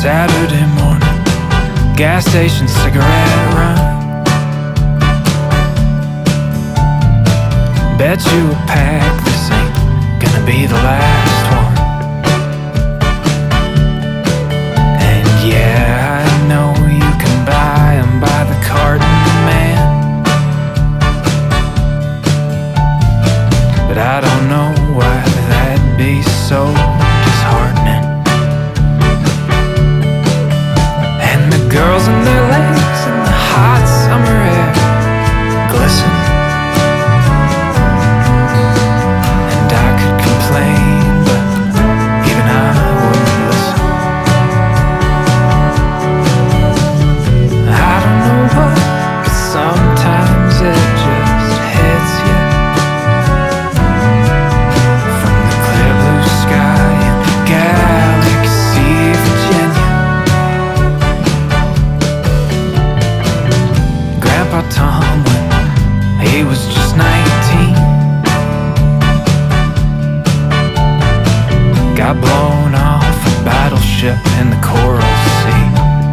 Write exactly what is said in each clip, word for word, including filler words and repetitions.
Saturday morning, gas station cigarette run. Bet you a pack this ain't gonna be the last one. And yeah, I know you can buy 'em by the carton, man, but I don't know why that'd be so disheartening. And the girls in their legs in the hot summer air glisten, and I could complain, but even I wouldn't listen. I don't know what, but sometimes it just hits you. From the clear blue sky in Galaxy, Virginia, Grandpa Tom, when he was just nineteen, got blown off a battleship in the Coral Sea.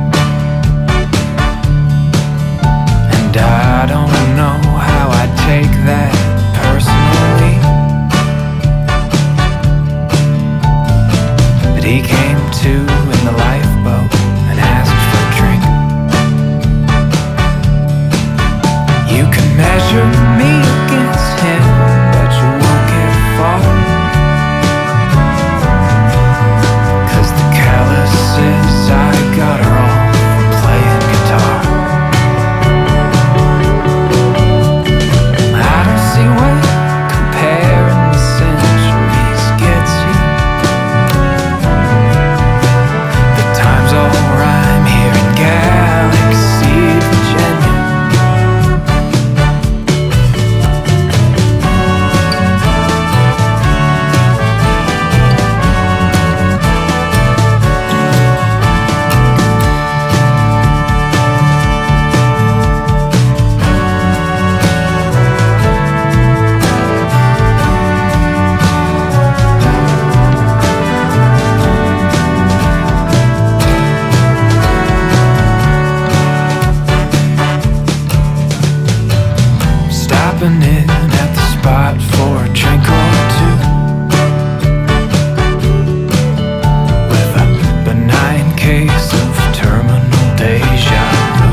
And I don't know how I'd take that personally, but he came to in the lifeboat and asked for a drink. You can measure me against him, but you won't get far, 'cause the calluses I got are all from playing guitar. I don't see where comparing the centuries gets you. The times all rhyme here in Galaxy, Virginia. Stopping in at the spot for a drink or two, with a benign case of terminal deja vu.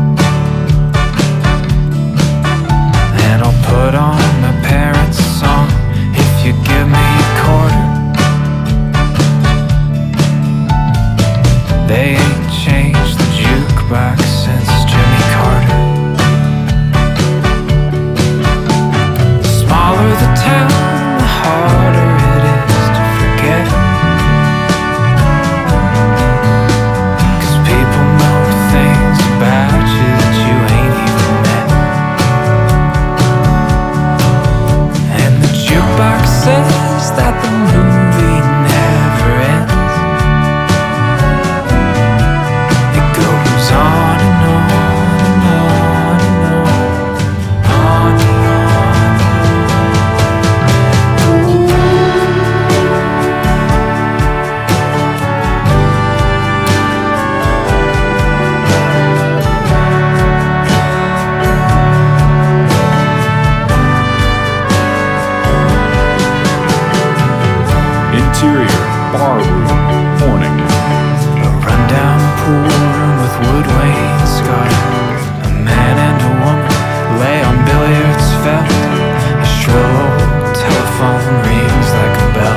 And I'll put on my parents' song, If You Give Me a Quarter. They ain't changed the jukebox since Jimmy Carter. Smaller the town, the harder it is to forget, 'cause people know things about you that you ain't even met. And the jukebox says that the movie never ends. It goes on and on and on and on, on and on. Interior bar room, morning. A rundown pool room with wood wainscoting. A man and a woman lay on billiards felt. A shrill old telephone rings like a bell.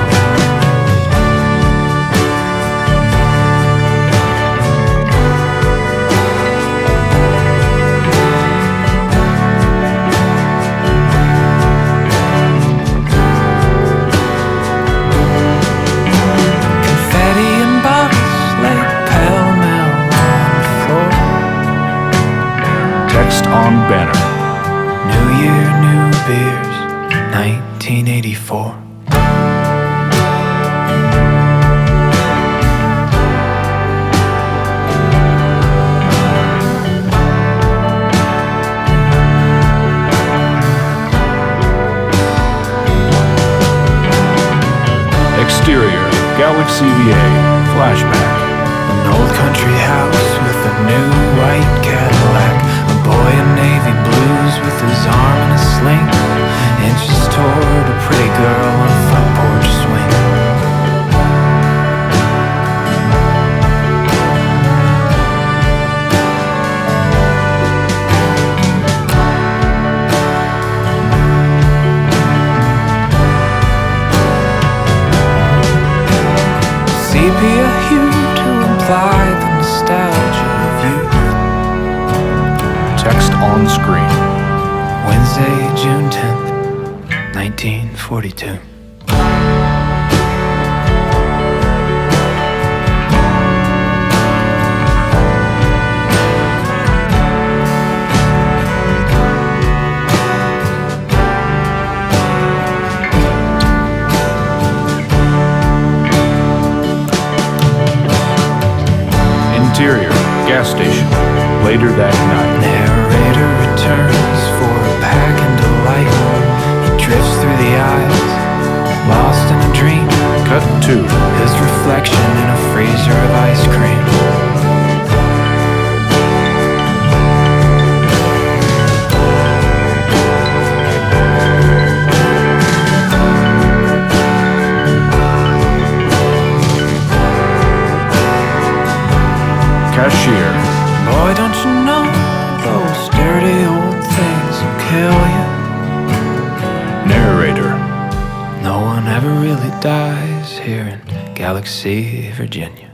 Confetti and bottles lay pell-mell on the floor. Text on banner. New year, new beers, nineteen eighty-four. Exterior, Galaxy V A, flashback. An old new white Cadillac, a boy in navy blues with his arm in a sling, inches toward a pretty girl on a front porch swing. Sepia hue to imply the nostalgia of youth. Text on screen. Wednesday, June tenth, nineteen forty-two. Interior, gas station. Later that night. Narrator returns for a pack and delight. He drifts through the eyes, lost in a dream. Cut two. His reflection in a freezer of ice cream. Cashier. Boy, don't you know those dirty old things will kill you? Narrator. No one ever really dies here in Galaxy, Virginia.